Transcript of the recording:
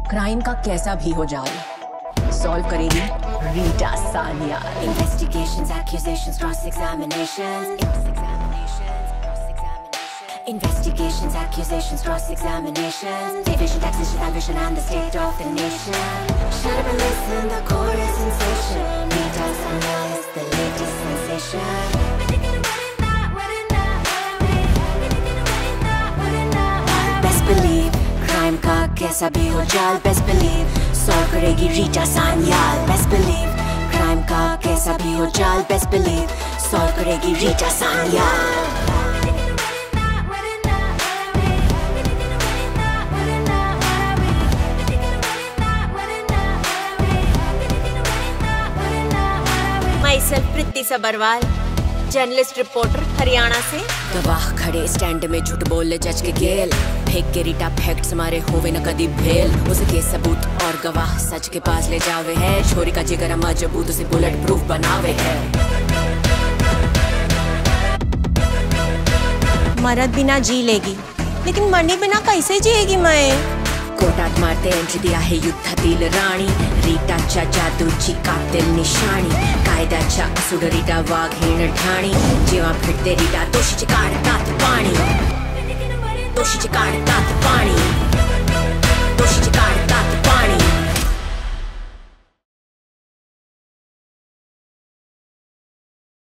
Crime का कैसा भी हो जाए सॉल्व करेगी Rita Sanyal. Investigations, accusations, cross-examinations. Investigations, accusations, cross-examinations. Division, taxation, ambition, and the state of the nation. Shut up and listen, the core is sensation. Rita Saanyal is the latest sensation. Best believe, crime का कैसा भी हो जाए, best believe, solve करेगी Rita Sanyal. Best believe, crime का कैसा भी हो जाए, best believe, solve करेगी Rita Sanyal. Myself Preeti Sabharwal, journalist reporter Haryana से। गवाह खड़े स्टैंड में झूठ बोले जज के गेल, फेंक के रीटा फैक्ट्स मारे होवे न कदी भेल। उसके सबूत और गवाह सच के पास ले जावे है, छोरी का जिगर मजबूत उसे बुलेट प्रूफ बनावे है। मरद बिना जी लेगी, लेकिन मरने बिना कैसे जिएगी मैं? कोर्टात मारते एंट्री दिया है युद्धातील राणी, रीटाच्या जादूची कातिल निशाणी। कायद्याच्या असुड रीटा वाघीण ठाणी, जेव्हा फिरते रीटा दोषीचे काढतात पाणी, दोषीचे काढतात पाणी।